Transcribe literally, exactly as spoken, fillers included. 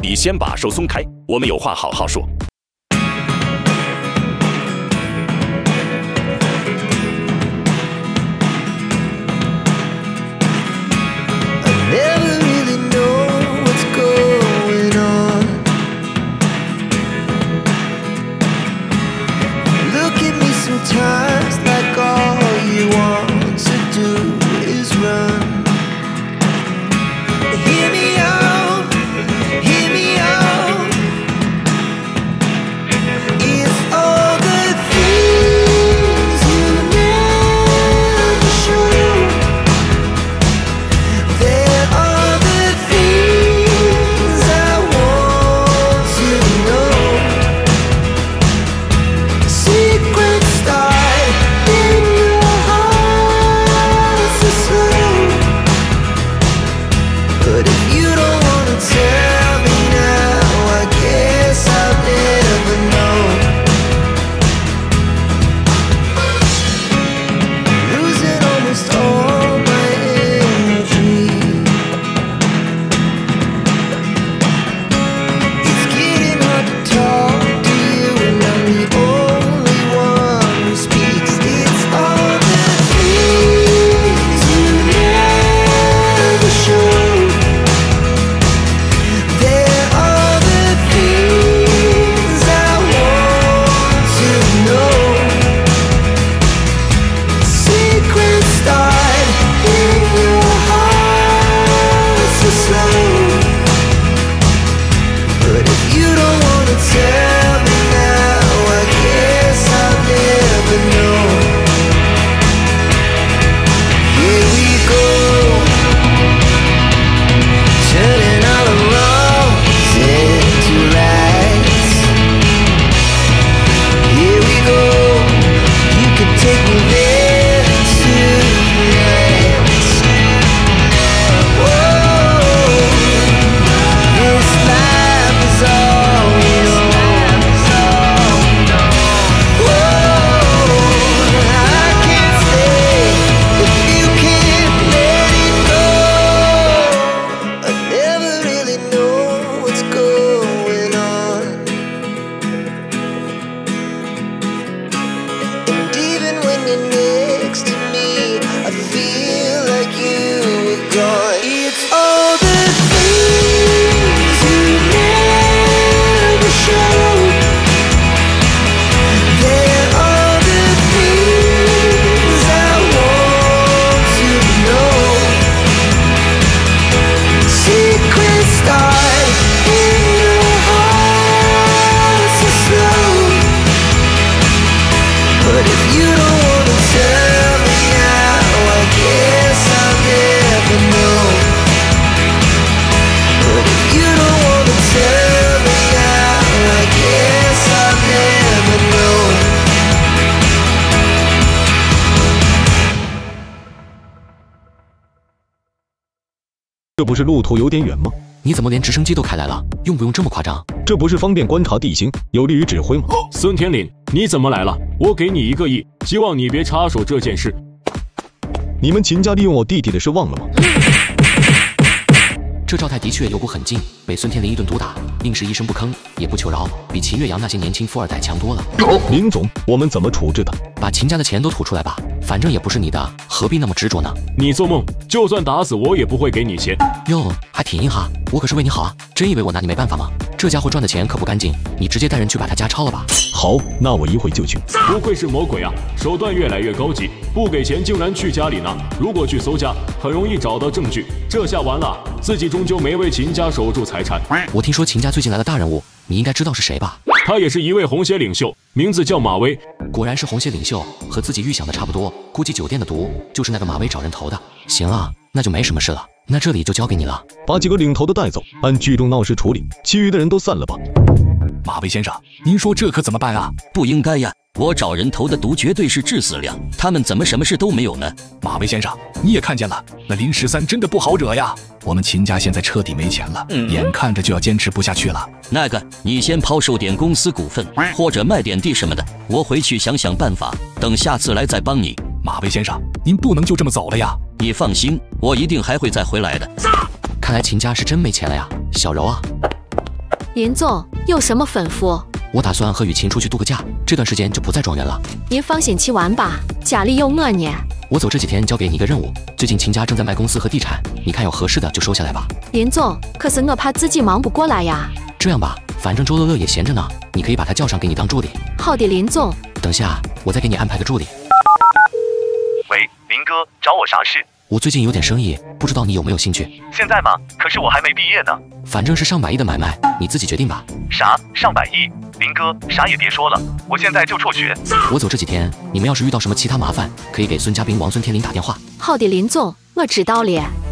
你先把手松开，我们有话好好说。 Sometimes like all you want to do is run. Hear me out, hear me out. It's all the things you never show. There are the things I want to know. Secrets start in your heart so slow. But if you don't wanna tell me now, I guess I'll never know. Losing almost all my energy. It's getting hard to talk to you, and I'm the only one who speaks. It's all the things you never show. There are the things I want to know. Secrets start in your heart so slow. But if you don't wanna tell me now, I guess I'll never know. Here we go, turning all the wrongs into rights. Here we go, you could take me there tonight. Whoa, this life is all we know. Whoa, I can't stay if you can't let it go. I never really know what's going on. And even when you're next to me, I feel like you were gone. It's all the things you never show. There are the things I want to know. Secrets start in your heart so slow. But if you don't wanna tell me now, I guess I'll never know. But if you don't wanna tell me now, I guess I'll never know. 这不是路途有点远吗？ 你怎么连直升机都开来了？用不用这么夸张？ 这不是方便观察地形，有利于指挥吗？ 孙天林，你怎么来了？我给你一个亿，希望你别插手这件事。 你们秦家利用我弟弟的事忘了吗？ 这赵太的确有股狠劲，被孙天林一顿毒打，硬是一声不吭，也不求饶，比秦岳阳那些年轻富二代强多了。 林总，我们怎么处置他？ 把秦家的钱都吐出来吧，反正也不是你的，何必那么执着呢？ 你做梦！就算打死我也不会给你钱。 哟，还挺硬哈，我可是为你好啊，真以为我拿你没办法吗？这家伙赚的钱可不干净，你直接带人去把他家抄了吧。 好，那我一会就去。 不愧是魔鬼啊，手段越来越高级，不给钱竟然去家里拿。如果去搜家，很容易找到证据。这下完了，自己终究没为秦家守住财产。 我听说秦家最近来了大人物，你应该知道是谁吧？ 他也是一位红鞋领袖，名字叫马威。 果然是红鞋领袖，和自己预想的差不多。估计酒店的毒就是那个马威找人投的。行了，那就没什么事了。那这里就交给你了。 把几个领头的带走，按聚众闹事处理，其余的人都散了吧。 马威先生，您说这可怎么办啊？ 不应该呀，我找人投的毒绝对是致死量，他们怎么什么事都没有呢？ 马威先生，你也看见了，那林十三真的不好惹呀。我们秦家现在彻底没钱了，嗯、眼看着就要坚持不下去了。 那个，你先抛售点公司股份，或者卖点地什么的，我回去想想办法，等下次来再帮你。 马威先生，您不能就这么走了呀！ 你放心，我一定还会再回来的。 看来秦家是真没钱了呀，小柔啊。 林总有什么吩咐？ 我打算和雨晴出去度个假，这段时间就不在庄园了。 您放心去玩吧，家里有我呢。 我走这几天交给你一个任务，最近秦家正在卖公司和地产，你看有合适的就收下来吧。 林总，可是我怕自己忙不过来呀。 这样吧，反正周乐乐也闲着呢，你可以把他叫上给你当助理。 好的，林总。 等下我再给你安排个助理。 喂，林哥，找我啥事？ 我最近有点生意，不知道你有没有兴趣？ 现在吗？可是我还没毕业呢。 反正是上百亿的买卖，你自己决定吧。 啥？上百亿？林哥，啥也别说了，我现在就辍学。 我走这几天，你们要是遇到什么其他麻烦，可以给孙家兵、王孙天林打电话。 好的，林总，我知道了。